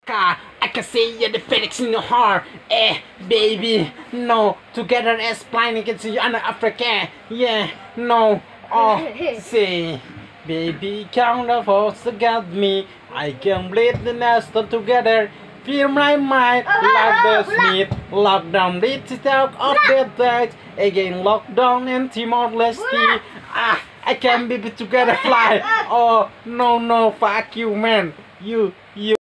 I can see you the Felix in your heart. Baby, no. Together as blind against you and Africa. Yeah, no. Oh, say, baby, count of horse got me. I can bleed the nest together. Feel my mind like the Smith. Lockdown, reach it out of the dirt. Again, lockdown and Timor Leste. I can be together fly. Oh, no, no, fuck you, man. You.